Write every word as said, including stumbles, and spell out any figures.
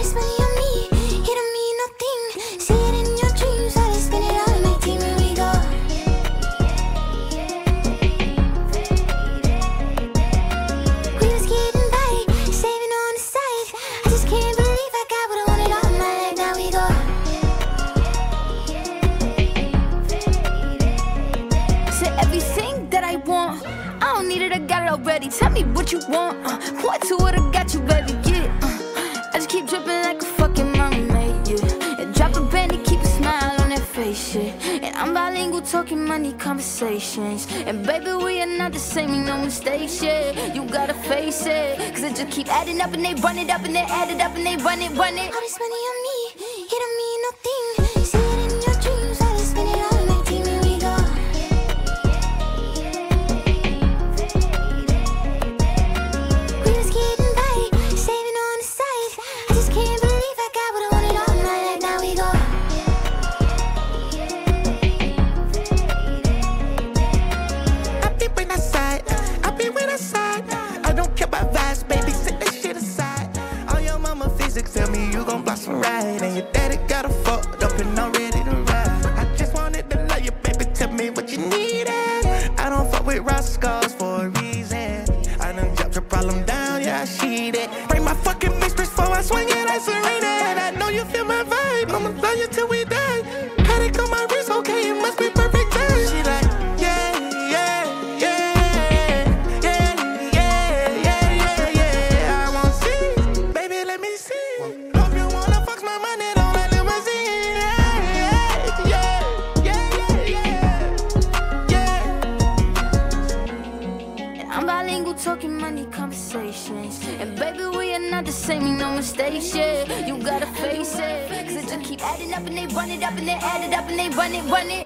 this money on me, it don't mean nothing. See it in your dreams, how they spend it all on my team and we go. We was getting by, saving on the side. I just can't believe I got what I wanted all my life, now we go. Say everything that I want, I don't need it, I got it already. Tell me what you want, uh, point to what I got you, baby, get it, uh. I just keep dripping like a fucking mermaid, yeah. And drop a penny, keep a smile on that face, yeah. And I'm bilingual, talking money conversations. And baby, we are not the same, we no mistakes, yeah. You gotta face it, cause it just keep adding up and they run it up and they add it up and they run it, run it. All this money on me, it don't mean nothing. See it in your dreams, I just spend it all on my team and we go. We was getting by, saving on the side. I just can't believe I got what I wanted all my life, now we go. I be when I side, I be when I side. I don't care about vibes, baby, set that shit aside. All your mama physics tell me you gon' blossom right, and your daddy got a fucked up and I'm ready to ride. I just wanted to love you, baby, tell me what you needed. I don't fuck with rascals for a reason. I done dropped your problem down, yeah, I see that. Bring my fucking mistress before I swing it like Serena. And I know you feel my vibe, I'ma love you till we die. Headache on my wrist, okay, it must be perfect time. She like, yeah, yeah, yeah, yeah, yeah, yeah, yeah, yeah. I want see, baby, let me see. Hope you wanna fuck my money, don't let limousine. Yeah, yeah, yeah, yeah, yeah, yeah. And I'm bilingual, talking money conversations. And baby, we are not the same, we no mistakes, yeah. You gotta face it, cause it just keep adding up and they run it up and they add it up and they run it, run it.